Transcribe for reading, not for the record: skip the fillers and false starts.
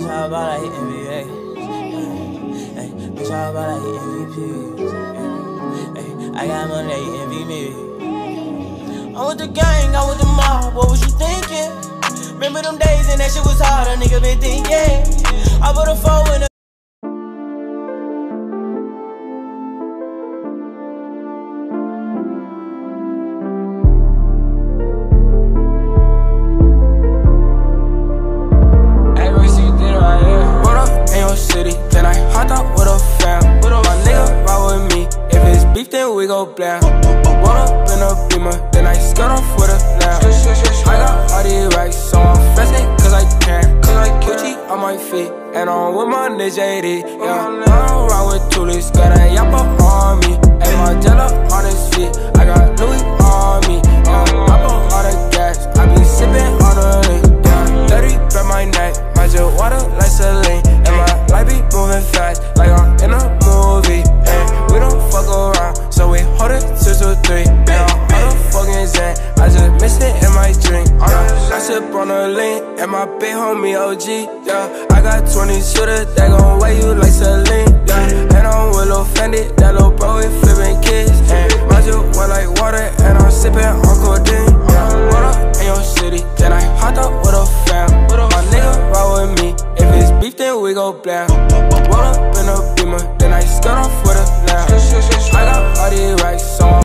all about like NBA. Hey, bitch, all about like MVP. Hey, I got money, they envy me. I'm with the gang, I'm with the mob, what was you thinking? Remember them days and that shit was hard, a nigga been thinking. I put a phone in the city, then I hopped up with a fam. My nigga ride with me, if it's beef then we go blam. Roll up in a Beamer, then I skirt off with a lamb. I got all these racks, so I'm flexing cause I can. Gucci on my feet, and I'm with my nigga JD. Yeah, I don't ride with Tulis, got a yapper on me. And my jello on his feet, I got Louis on me. Yeah, I put all the gas, I be sipping on the lean. Yeah, 30 grab my neck, my just water like Celine. Life be moving fast, like I'm in a movie. And we don't fuck around, so we hold it 2 to 3. And I'm all the fucking zen, I just missed it in my drink. I sip on the lean, and my big homie OG. Yeah, I got 20 shooters that gon' weigh you like Celine. Yeah, and I'm with Lil Fendi, that little bro we flipping kids. And my juice wet like water, and I'm sipping on codeine. Yeah, roll up in your city, then I hopped up with a fam. My nigga ride with me, if it's beef then we go blam. Roll up in a Beamer, then I skirt off with a lamb. I got all these racks,